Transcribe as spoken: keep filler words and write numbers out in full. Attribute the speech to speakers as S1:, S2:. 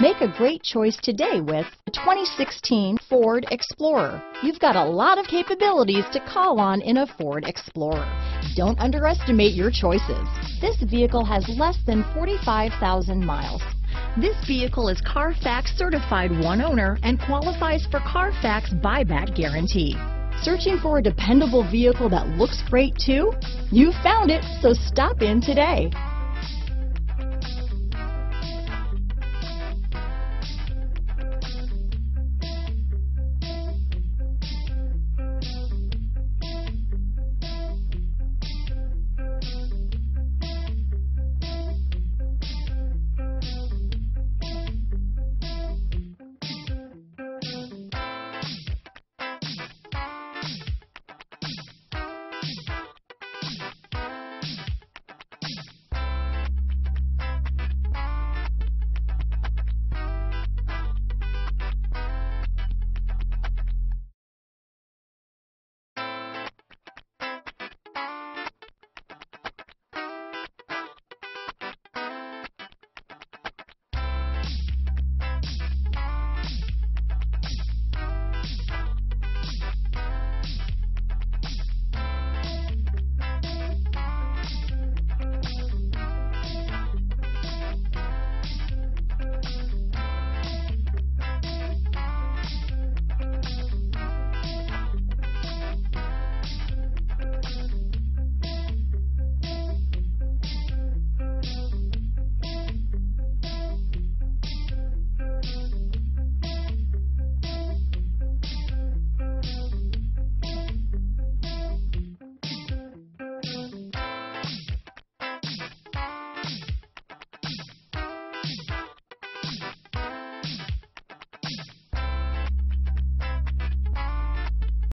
S1: Make a great choice today with the twenty sixteen Ford Explorer. You've got a lot of capabilities to call on in a Ford Explorer. Don't underestimate your choices. This vehicle has less than forty-five thousand miles. This vehicle is Carfax certified one owner and qualifies for Carfax buyback guarantee. Searching for a dependable vehicle that looks great too? You found it, so stop in today.